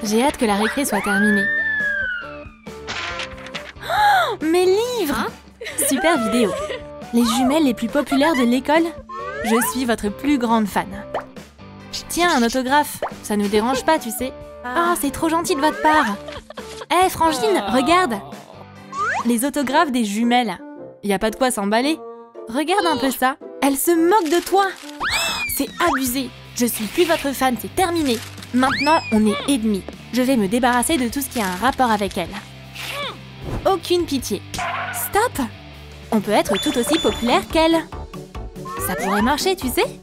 J'ai hâte que la récré soit terminée. Oh, mes livres! Super vidéo. Les jumelles les plus populaires de l'école? Je suis votre plus grande fan. Tiens, un autographe. Ça nous dérange pas, tu sais. Oh, c'est trop gentil de votre part. Hé, Frangine, regarde. Les autographes des jumelles. Y a pas de quoi s'emballer. Regarde un peu ça. Elle se moque de toi. Oh, c'est abusé. Je suis plus votre fan, c'est terminé. Maintenant, on est ennemis. Je vais me débarrasser de tout ce qui a un rapport avec elle. Aucune pitié. Stop! On peut être tout aussi populaire qu'elle. Ça pourrait marcher, tu sais?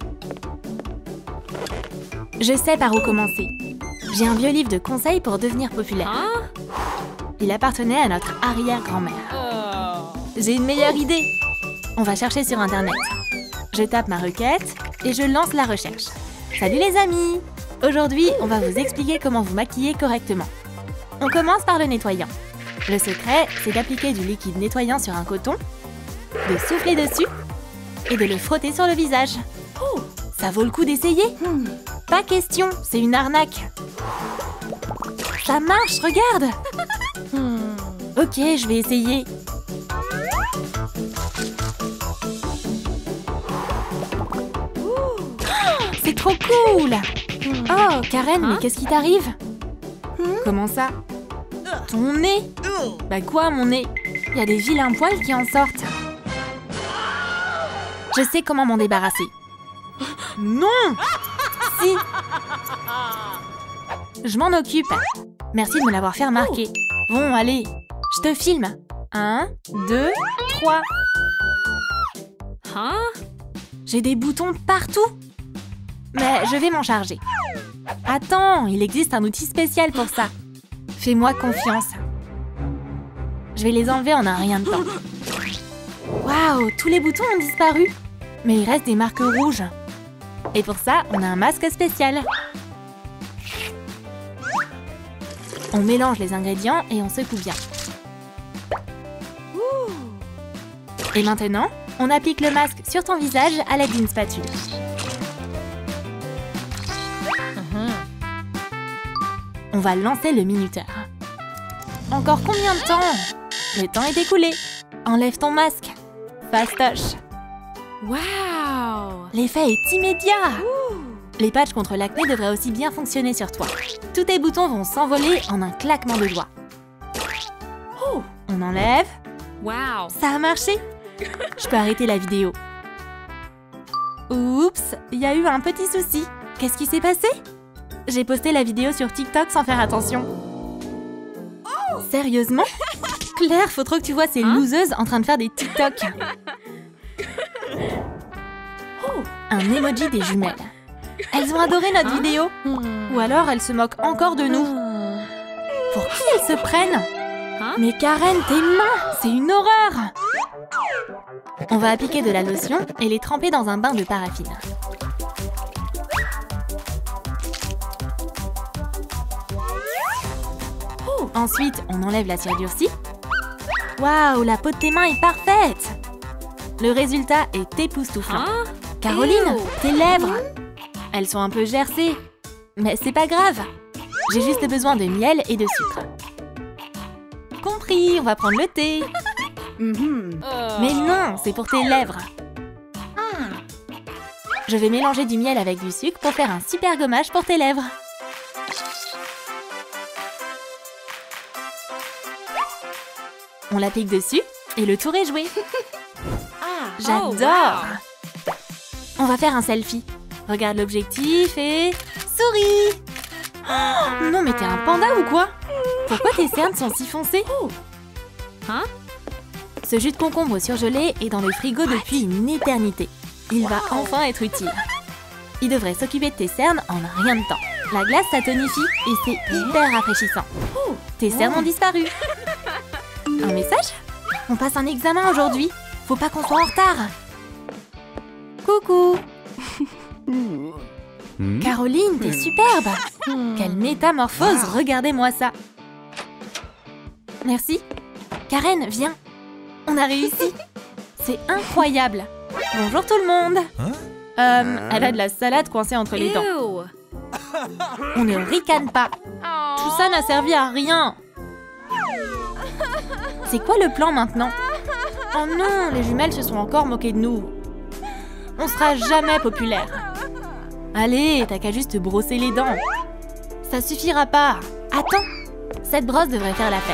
Je sais par où commencer. J'ai un vieux livre de conseils pour devenir populaire. Il appartenait à notre arrière-grand-mère. J'ai une meilleure idée. On va chercher sur Internet. Je tape ma requête et je lance la recherche. Salut les amis! Aujourd'hui, on va vous expliquer comment vous maquiller correctement. On commence par le nettoyant. Le secret, c'est d'appliquer du liquide nettoyant sur un coton, de souffler dessus et de le frotter sur le visage. Oh, ça vaut le coup d'essayer? Pas question, c'est une arnaque. Ça marche, regarde. Ok, je vais essayer. C'est trop cool! Oh, Karen, mais qu'est-ce qui t'arrive? Comment ça? Ton nez? Bah quoi, mon nez? Il y a des vilains poils qui en sortent. Je sais comment m'en débarrasser. Non! Si! Je m'en occupe. Merci de me l'avoir fait remarquer. Bon, allez, je te filme. 1, 2, 3. J'ai des boutons partout. Mais je vais m'en charger. Attends, il existe un outil spécial pour ça. Fais-moi confiance. Je vais les enlever en un rien de temps. Waouh, tous les boutons ont disparu. Mais il reste des marques rouges. Et pour ça, on a un masque spécial. On mélange les ingrédients et on secoue bien. Et maintenant, on applique le masque sur ton visage à l'aide d'une spatule. On va lancer le minuteur. Encore combien de temps? Le temps est écoulé. Enlève ton masque. Fastoche. Waouh! L'effet est immédiat. Les patchs contre l'acné devraient aussi bien fonctionner sur toi. Tous tes boutons vont s'envoler en un claquement de doigts. On enlève. Wow! Ça a marché. Je peux arrêter la vidéo. Oups, il y a eu un petit souci. Qu'est-ce qui s'est passé? J'ai posté la vidéo sur TikTok sans faire attention. Sérieusement? Claire, faut trop que tu vois ces loseuses en train de faire des TikTok. Un emoji des jumelles. Elles ont adoré notre vidéo. Ou alors elles se moquent encore de nous. Pour qui elles se prennent? Mais Karen, tes mains, c'est une horreur! On va appliquer de la lotion et les tremper dans un bain de paraffine. Ensuite, on enlève la cire durcie. Waouh, la peau de tes mains est parfaite! Le résultat est époustouflant. Caroline, tes lèvres! Elles sont un peu gercées. Mais c'est pas grave. J'ai juste besoin de miel et de sucre. Compris, on va prendre le thé. Mais non, c'est pour tes lèvres. Je vais mélanger du miel avec du sucre pour faire un super gommage pour tes lèvres. On l'applique dessus et le tour est joué. J'adore! On va faire un selfie. Regarde l'objectif et... souris! Oh, non mais t'es un panda ou quoi? Pourquoi tes cernes sont si foncées? Ce jus de concombre surgelé est dans le frigo depuis une éternité. Il va enfin être utile. Il devrait s'occuper de tes cernes en rien de temps. La glace, ça tonifie et c'est hyper rafraîchissant. Tes cernes ont disparu. Un message? On passe un examen aujourd'hui. Faut pas qu'on soit en retard. Coucou. Caroline, t'es superbe. Quelle métamorphose, regardez-moi ça. Merci. Karen, viens. On a réussi. C'est incroyable. Bonjour tout le monde. Elle a de la salade coincée entre les dents. On ne ricane pas. Tout ça n'a servi à rien. C'est quoi le plan maintenant? Oh non, les jumelles se sont encore moquées de nous. On sera jamais populaire. Allez, t'as qu'à juste brosser les dents. Ça suffira pas. Attends, cette brosse devrait faire l'affaire.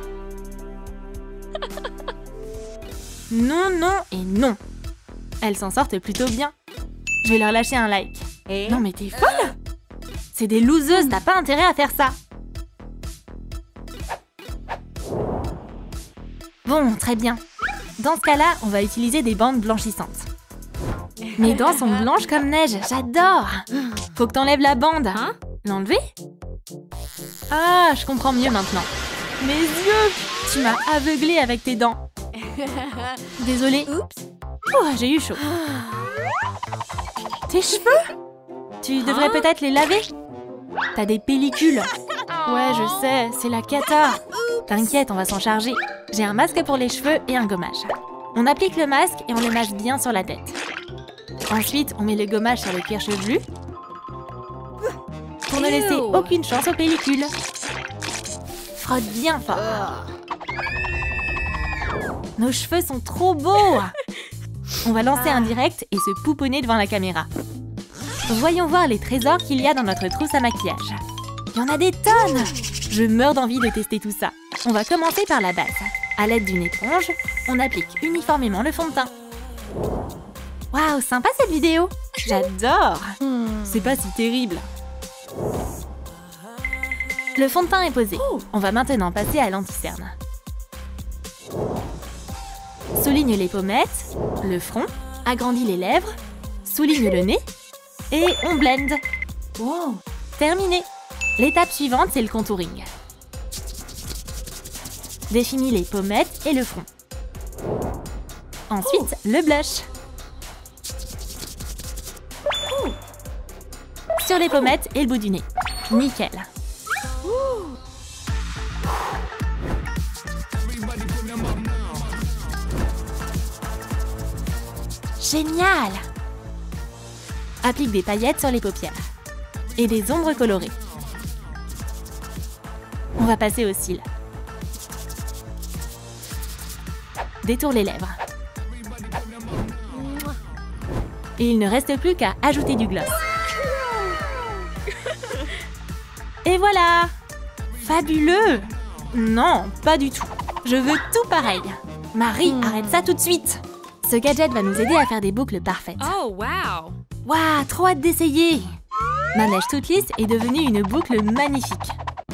Non, non et non. Elles s'en sortent plutôt bien. Je vais leur lâcher un like. Non mais t'es folle? C'est des loseuses, t'as pas intérêt à faire ça. Bon, très bien. Dans ce cas-là, on va utiliser des bandes blanchissantes. Mes dents sont blanches comme neige, j'adore. Faut que t'enlèves la bande. L'enlever? Ah, je comprends mieux maintenant. Mes yeux! Tu m'as aveuglée avec tes dents. Désolée. Oh, j'ai eu chaud. Tes cheveux? Tu devrais peut-être les laver. T'as des pellicules. Ouais, je sais, c'est la cata. T'inquiète, on va s'en charger. J'ai un masque pour les cheveux et un gommage. On applique le masque et on le mâche bien sur la tête. Ensuite, on met le gommage sur le cuir chevelu pour ne laisser aucune chance aux pellicules. Frotte bien fort. Nos cheveux sont trop beaux. On va lancer un direct et se pouponner devant la caméra. Voyons voir les trésors qu'il y a dans notre trousse à maquillage. Il y en a des tonnes. Je meurs d'envie de tester tout ça. On va commencer par la base. À l'aide d'une éponge, on applique uniformément le fond de teint. Waouh, sympa cette vidéo. J'adore. C'est pas si terrible. Le fond de teint est posé. On va maintenant passer à l'anti-cerne. Souligne les pommettes, le front, agrandit les lèvres, souligne le nez et on blende. Wow. Terminé. L'étape suivante, c'est le contouring. Définis les pommettes et le front. Ensuite, le blush. Sur les pommettes et le bout du nez. Nickel. Génial! Applique des paillettes sur les paupières. Et des ombres colorées. On va passer aux cils. Détourne les lèvres. Et il ne reste plus qu'à ajouter du gloss. Et voilà! Fabuleux! Non, pas du tout. Je veux tout pareil. Marie, arrête ça tout de suite! Ce gadget va nous aider à faire des boucles parfaites. Oh, wow! Waouh, trop hâte d'essayer! Ma mèche toute lisse est devenue une boucle magnifique.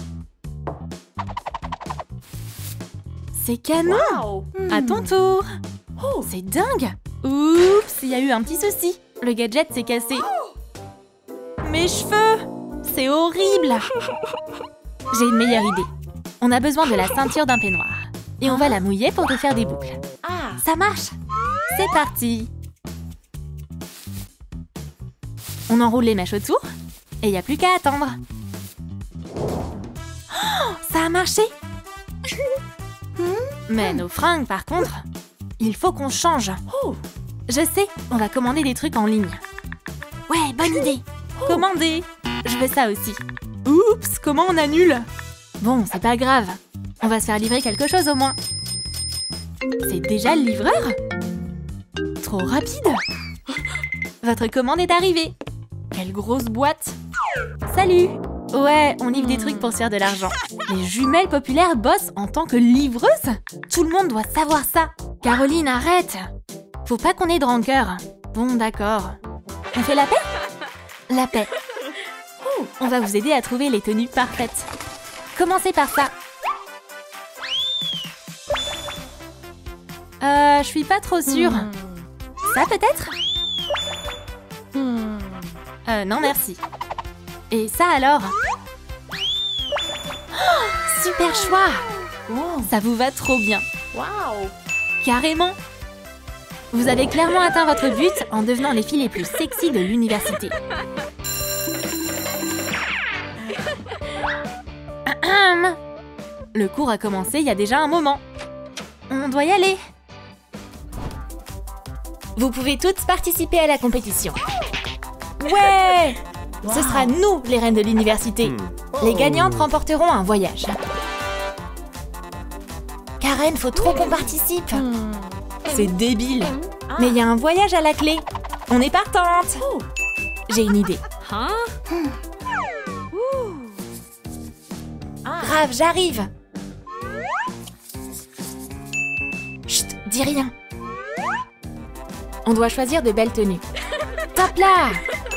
C'est canon! Wow. À ton tour! Oh, c'est dingue! Oups, il y a eu un petit souci. Le gadget s'est cassé. Mes cheveux! C'est horrible! J'ai une meilleure idée. On a besoin de la ceinture d'un peignoir. Et on va la mouiller pour te faire des boucles. Ça marche! C'est parti! On enroule les mèches autour. Et il n'y a plus qu'à attendre. Oh, ça a marché! Mais nos fringues, par contre, il faut qu'on change. Je sais, on va commander des trucs en ligne. Ouais, bonne idée. Commander. Je veux ça aussi. Oups, comment on annule? Bon, c'est pas grave. On va se faire livrer quelque chose au moins. C'est déjà le livreur? Trop rapide. Votre commande est arrivée. Quelle grosse boîte. Salut. Ouais, on livre des trucs pour se faire de l'argent. Les jumelles populaires bossent en tant que livreuses? Tout le monde doit savoir ça. Caroline, arrête. Faut pas qu'on ait de rancœur. Bon, d'accord. On fait la paix? La paix. On va vous aider à trouver les tenues parfaites. Commencez par ça. Je suis pas trop sûre. Ça peut-être? Non merci. Et ça alors? Oh, super choix! Ça vous va trop bien. Wow! Carrément! Vous avez clairement atteint votre but en devenant les filles les plus sexy de l'université. Le cours a commencé il y a déjà un moment. On doit y aller. Vous pouvez toutes participer à la compétition. Ouais! Ce sera nous, les reines de l'université. Les gagnantes remporteront un voyage. Karen, faut trop qu'on participe. C'est débile. Mais il y a un voyage à la clé. On est partante. J'ai une idée. Grave, j'arrive. Chut, dis rien. On doit choisir de belles tenues. Top là!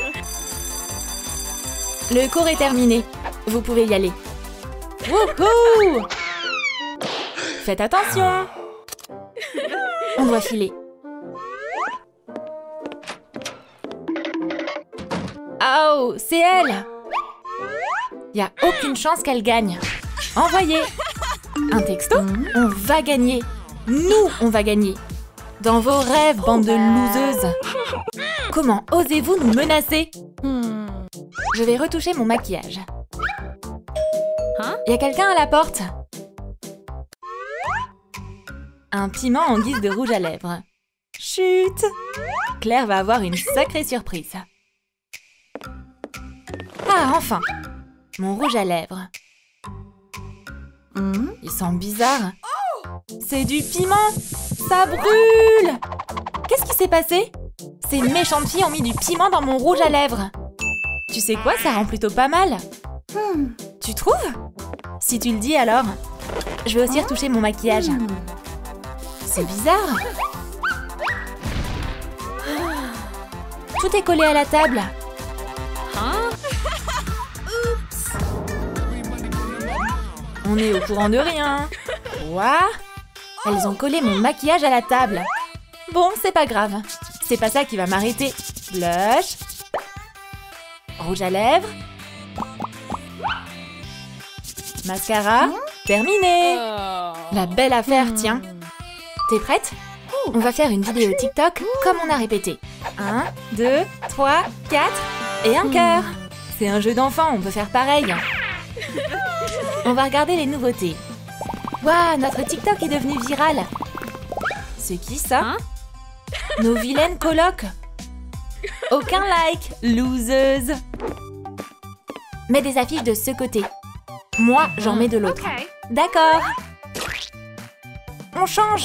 Le cours est terminé. Vous pouvez y aller. Wouhou! Faites attention! On doit filer. Oh, c'est elle! Il n'y a aucune chance qu'elle gagne. Envoyez! Un texto? On va gagner. Nous, on va gagner. Dans vos rêves, bande de loseuses. Comment osez-vous nous menacer? Je vais retoucher mon maquillage. Il y a quelqu'un à la porte? Un piment en guise de rouge à lèvres. Chut! Claire va avoir une sacrée surprise. Ah, enfin! Mon rouge à lèvres. Il sent bizarre. C'est du piment! Ça brûle! Qu'est-ce qui s'est passé? Ces méchantes filles ont mis du piment dans mon rouge à lèvres. Tu sais quoi, ça rend plutôt pas mal. Tu trouves? Si tu le dis alors. Je vais aussi retoucher mon maquillage. C'est bizarre. Tout est collé à la table. On est au courant de rien. Quoi? Elles ont collé mon maquillage à la table. Bon, c'est pas grave. C'est pas ça qui va m'arrêter. Blush. Rouge à lèvres. Mascara. Terminé. La belle affaire, tiens. T'es prête? On va faire une vidéo TikTok comme on a répété. 1, 2, 3, 4 et un cœur. C'est un jeu d'enfant, on peut faire pareil. On va regarder les nouveautés. Waouh, notre TikTok est devenu viral. C'est qui ça? Nos vilaines colocs. Aucun like, loseuse. Mets des affiches de ce côté. Moi, j'en mets de l'autre. D'accord. On change.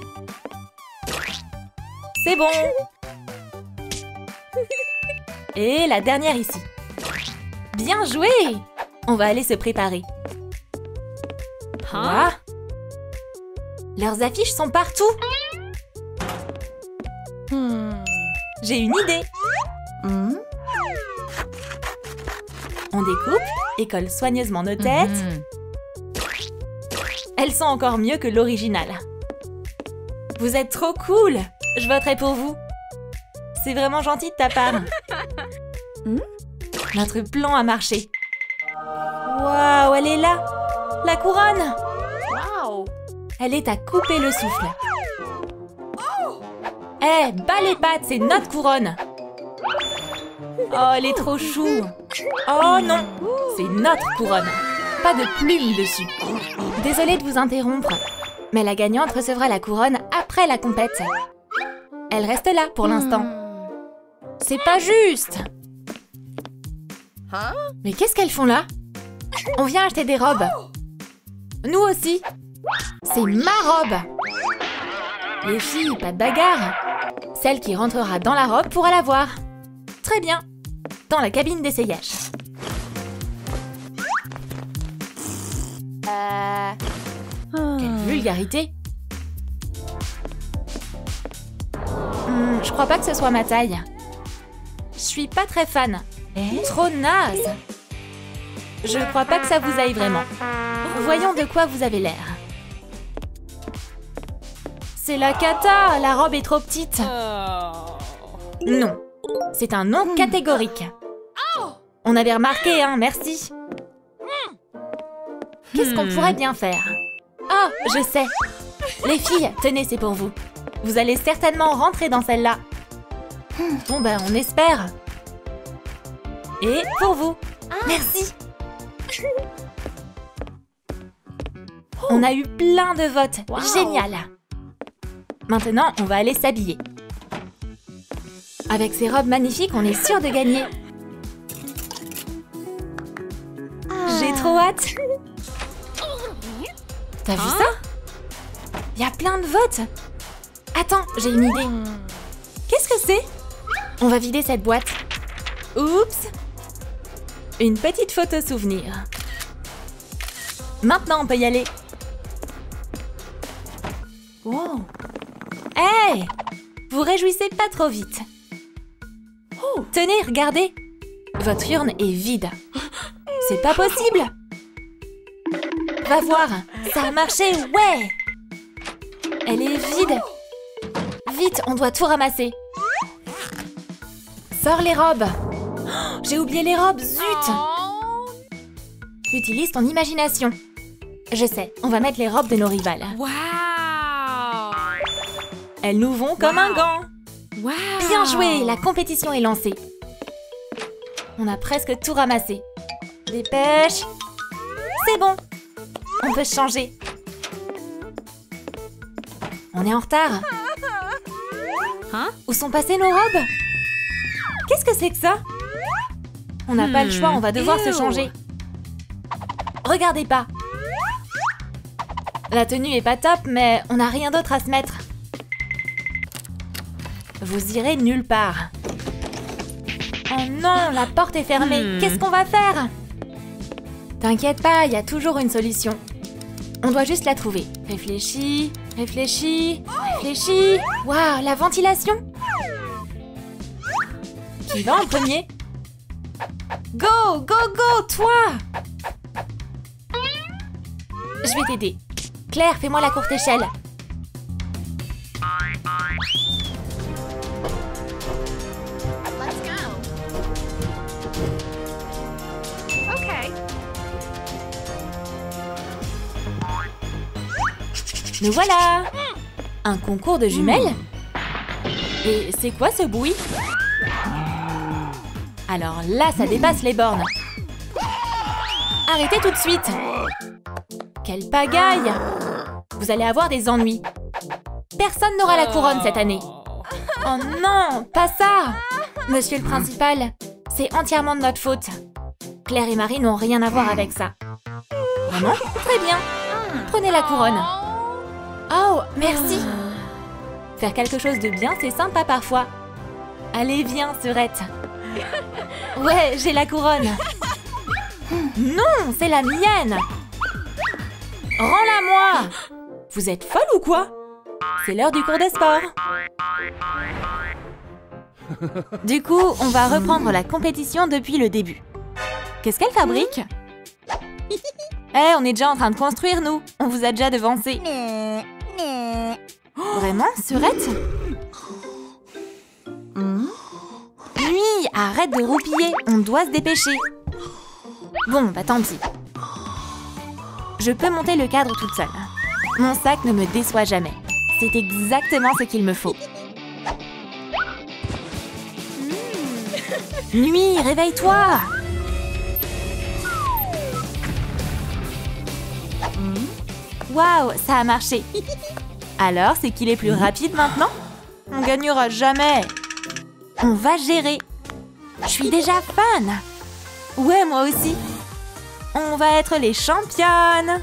C'est bon. Et la dernière ici. Bien joué. On va aller se préparer. Quoi? Leurs affiches sont partout. J'ai une idée. On découpe et colle soigneusement nos têtes. Elles sont encore mieux que l'original. Vous êtes trop cool. Je voterai pour vous. C'est vraiment gentil de ta part. Notre plan a marché. Waouh, elle est là. La couronne. Elle est à couper le souffle. Eh, bas les pattes, c'est notre couronne. Oh, elle est trop chou. Oh non, c'est notre couronne. Pas de plumes dessus. Désolée de vous interrompre, mais la gagnante recevra la couronne après la compète. Elle reste là pour l'instant. C'est pas juste. Mais qu'est-ce qu'elles font là? On vient acheter des robes. Nous aussi. C'est ma robe. Les filles, pas de bagarre. Celle qui rentrera dans la robe pourra la voir. Très bien. Dans la cabine d'essayage. Quelle vulgarité. Je crois pas que ce soit ma taille. Je suis pas très fan. Trop naze. Je crois pas que ça vous aille vraiment. Voyons de quoi vous avez l'air. C'est la cata. La robe est trop petite. Non. C'est un non catégorique. On avait remarqué, hein, merci. Qu'est-ce qu'on pourrait bien faire? Oh, je sais. Les filles, tenez, c'est pour vous. Vous allez certainement rentrer dans celle-là. Bon, ben, on espère. Et pour vous. Merci. On a eu plein de votes. Génial. Maintenant, on va aller s'habiller. Avec ces robes magnifiques, on est sûr de gagner. trop hâte. T'as vu ça? Il y a plein de votes. Attends, j'ai une idée. Qu'est-ce que c'est? On va vider cette boîte. Oups! Une petite photo souvenir. Maintenant, on peut y aller. Wow! Hey! Vous réjouissez pas trop vite. Oh, tenez, regardez. Votre urne est vide. C'est pas possible. Va voir, ça a marché, ouais! Elle est vide. Vite, on doit tout ramasser. Sors les robes. Oh, j'ai oublié les robes, zut! Utilise ton imagination. Je sais, on va mettre les robes de nos rivales. Wow! Elles nous vont comme un gant. Wow! Bien joué, la compétition est lancée. On a presque tout ramassé. Dépêche. C'est bon. On peut se changer. On est en retard. Hein? Où sont passées nos robes? Qu'est-ce que c'est que ça? On n'a pas le choix, on va devoir se changer. Regardez pas. La tenue est pas top, mais on n'a rien d'autre à se mettre. Vous irez nulle part. Oh non, la porte est fermée. Qu'est-ce qu'on va faire? T'inquiète pas, il y a toujours une solution. On doit juste la trouver. Réfléchis, réfléchis, réfléchis. Waouh, la ventilation. Qui va en premier? Go, go, go, toi! Je vais t'aider. Claire, fais-moi la courte échelle. Me voilà! Un concours de jumelles? Et c'est quoi ce bruit? Alors là, ça dépasse les bornes. Arrêtez tout de suite! Quelle pagaille! Vous allez avoir des ennuis. Personne n'aura la couronne cette année. Oh non, pas ça! Monsieur le principal, c'est entièrement de notre faute. Claire et Marie n'ont rien à voir avec ça. Vraiment? Très bien. Prenez la couronne. Oh, merci. Faire quelque chose de bien, c'est sympa parfois. Allez, viens, Serette. Ouais, j'ai la couronne. Non, c'est la mienne. Rends-la-moi. Vous êtes folle ou quoi? C'est l'heure du cours de sport. Du coup, on va reprendre la compétition depuis le début. Qu'est-ce qu'elle fabrique? Eh, on est déjà en train de construire, nous. On vous a déjà devancé. Vraiment, Serette? Nuit, arrête de roupiller. On doit se dépêcher. Bon, bah tant pis. Je peux monter le cadre toute seule. Mon sac ne me déçoit jamais. C'est exactement ce qu'il me faut. Nuit, réveille-toi! Waouh, ça a marché. Alors, c'est qu'il est plus rapide maintenant? On gagnera jamais. On va gérer. Je suis déjà fan. Ouais, moi aussi. On va être les championnes.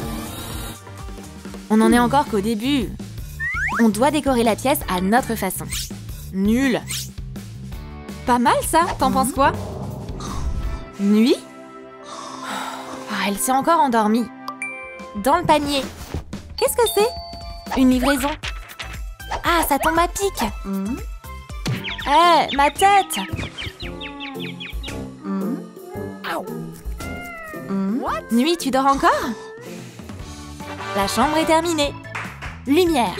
On n'en est encore qu'au début. On doit décorer la pièce à notre façon. Nul. Pas mal ça, t'en penses quoi? Nuit? Ah, elle s'est encore endormie. Dans le panier. Qu'est-ce que c'est? Une livraison. Ah, ça tombe à pic. Eh, ma tête. Nuit, tu dors encore? La chambre est terminée. Lumière.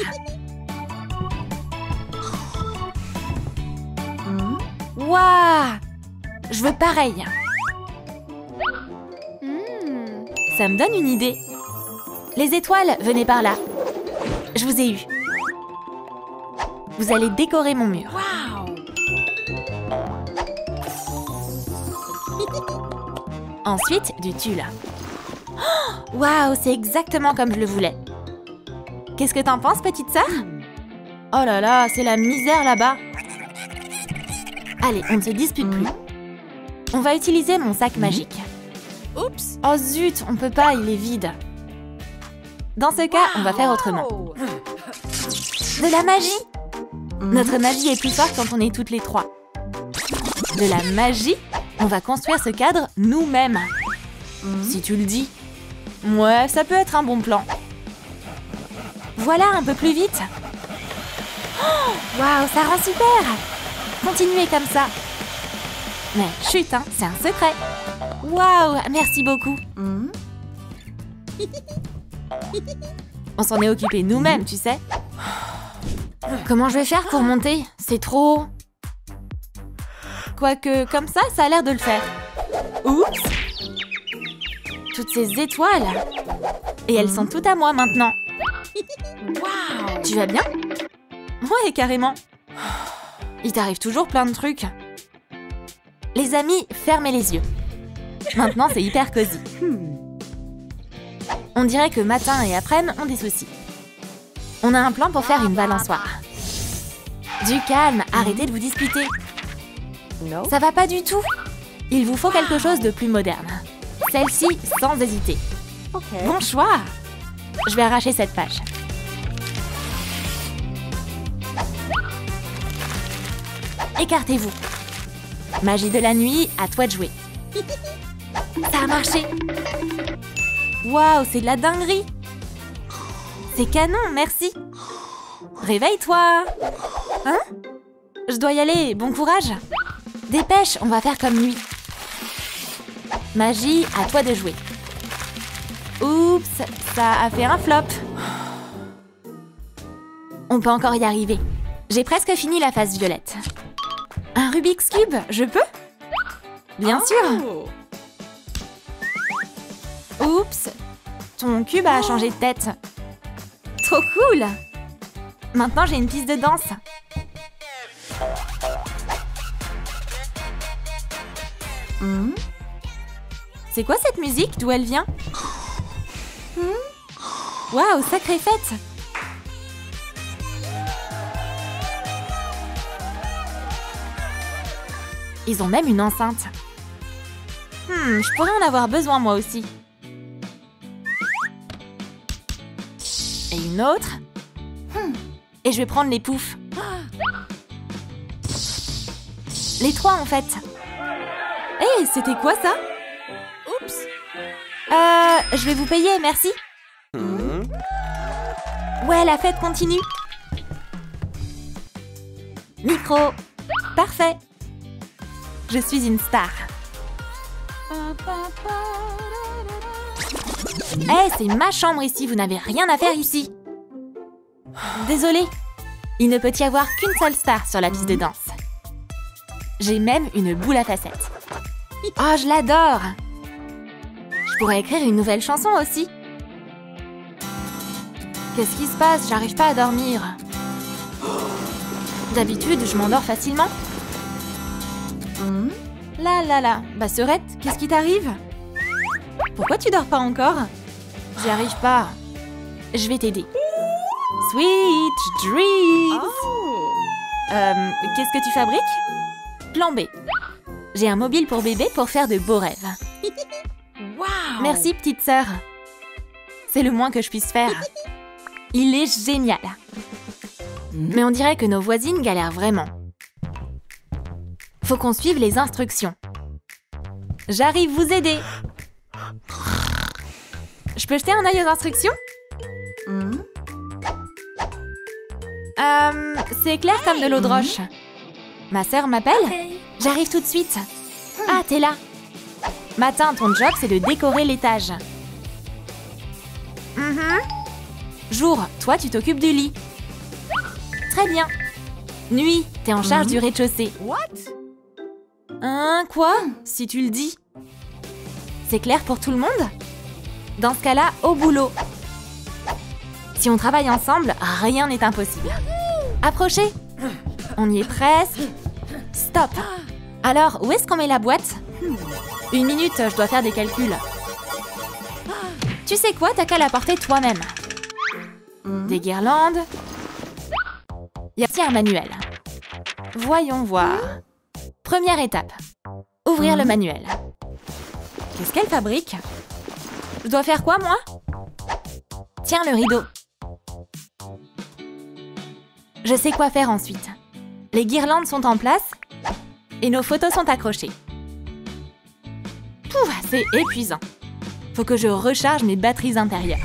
Waouh! Je veux pareil. Ça me donne une idée. Les étoiles, venez par là. Je vous ai eu. Vous allez décorer mon mur. Ensuite, du tulle. Waouh, c'est exactement comme je le voulais. Qu'est-ce que t'en penses, petite sœur? Oh là là, c'est la misère là-bas. Allez, on ne se dispute plus. On va utiliser mon sac magique. Oups. Oh zut, on peut pas, il est vide. Dans ce cas, on va faire autrement. De la magie! Notre magie est plus forte quand on est toutes les trois. De la magie? On va construire ce cadre nous-mêmes. Si tu le dis. Ouais, ça peut être un bon plan. Voilà, un peu plus vite. Oh, waouh, ça rend super! Continuez comme ça. Mais chut, hein, c'est un secret. Waouh, merci beaucoup. On s'en est occupé nous-mêmes, tu sais. Comment je vais faire pour monter? C'est trop... Quoique, comme ça a l'air de le faire. Oups! Toutes ces étoiles! Et elles sont toutes à moi maintenant. Wow. Tu vas bien? Ouais, carrément. Il t'arrive toujours plein de trucs. Les amis, fermez les yeux. Maintenant, c'est hyper cosy. On dirait que matin et après-midi ont des soucis. On a un plan pour faire une balançoire. Du calme, arrêtez de vous disputer. Ça va pas du tout. Il vous faut quelque chose de plus moderne. Celle-ci, sans hésiter. Bon choix. Je vais arracher cette page. Écartez-vous. Magie de la nuit, à toi de jouer. Ça a marché. Waouh, c'est de la dinguerie. C'est canon, merci. Réveille-toi. Hein? Je dois y aller, bon courage. Dépêche, on va faire comme nuit. Magie, à toi de jouer. Oups, ça a fait un flop. On peut encore y arriver. J'ai presque fini la phase violette. Un Rubik's Cube, je peux? Bien sûr. Oups, ton cube a changé de tête. Trop cool. Maintenant, j'ai une piste de danse. C'est quoi cette musique? D'où elle vient? Waouh, sacrée fête! Ils ont même une enceinte. Je pourrais en avoir besoin moi aussi. Et une autre. Et je vais prendre les poufs. Les trois en fait. Hé, c'était quoi ça? Oups. Je vais vous payer, merci. Ouais, la fête continue. Micro. Parfait. Je suis une star. C'est ma chambre ici, vous n'avez rien à faire ici. Désolée. Il ne peut y avoir qu'une seule star sur la piste de danse. J'ai même une boule à facettes. Oh, je l'adore. Je pourrais écrire une nouvelle chanson aussi. Qu'est-ce qui se passe? J'arrive pas à dormir. D'habitude, je m'endors facilement. Là. Bah, Serette, qu'est-ce qui t'arrive? Pourquoi tu dors pas encore? J'y arrive pas. Je vais t'aider. Sweet dreams. Qu'est-ce que tu fabriques? Plan B. J'ai un mobile pour bébé pour faire de beaux rêves. Wow. Merci, petite sœur. C'est le moins que je puisse faire. Il est génial. Mais on dirait que nos voisines galèrent vraiment. Faut qu'on suive les instructions. J'arrive vous aider. Je peux jeter un œil aux instructions? C'est clair comme de l'eau de roche. Ma sœur m'appelle? J'arrive tout de suite. Ah, t'es là. Matin, ton job, c'est de décorer l'étage. Jour, toi, tu t'occupes du lit. Très bien. Nuit, t'es en charge du rez-de-chaussée. Quoi? Si tu le dis. C'est clair pour tout le monde? Dans ce cas-là, au boulot. Si on travaille ensemble, rien n'est impossible. Approchez. On y est presque. Stop. Alors, où est-ce qu'on met la boîte? 1 minute, je dois faire des calculs. Tu sais quoi? T'as qu'à la porter toi-même. Des guirlandes. Il y a aussi un manuel. Voyons voir. Première étape. Ouvrir le manuel. Qu'est-ce qu'elle fabrique? Je dois faire quoi, moi? Tiens, le rideau. Je sais quoi faire ensuite. Les guirlandes sont en place et nos photos sont accrochées. Pouf, c'est épuisant. Faut que je recharge mes batteries intérieures.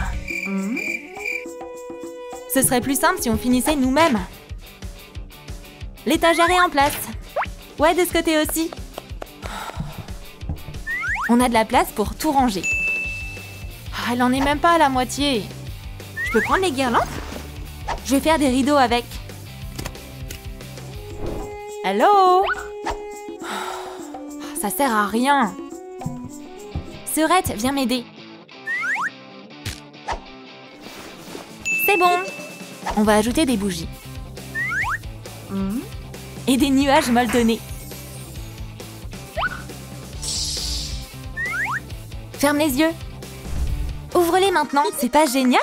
Ce serait plus simple si on finissait nous-mêmes. L'étagère est en place. Ouais, de ce côté aussi. On a de la place pour tout ranger. Ah, elle en est même pas à la moitié. Je peux prendre les guirlandes? Je vais faire des rideaux avec. Allô? Ça sert à rien. Serette, viens m'aider. C'est bon. On va ajouter des bougies. Et des nuages molletonnés. Ferme les yeux. Ouvre-les maintenant, c'est pas génial?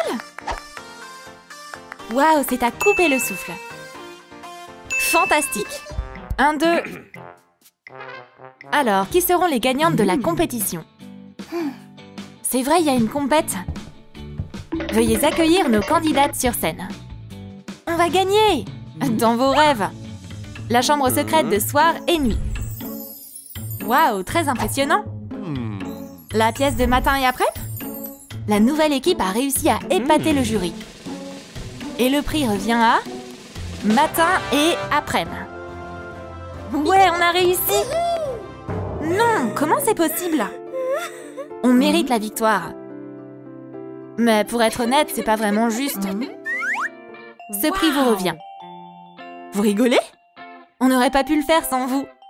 Waouh, c'est à couper le souffle. Fantastique. 1, 2. Alors, qui seront les gagnantes de la compétition? C'est vrai, il y a une compète. Veuillez accueillir nos candidates sur scène. On va gagner! Dans vos rêves. La chambre secrète de soir et nuit. Waouh, très impressionnant. La pièce de matin et après? La nouvelle équipe a réussi à épater le jury. Et le prix revient à... matin et après-midi. Ouais, on a réussi! Non, comment c'est possible? On mérite la victoire. Mais pour être honnête, c'est pas vraiment juste. Ce prix vous revient. Vous rigolez? On n'aurait pas pu le faire sans vous.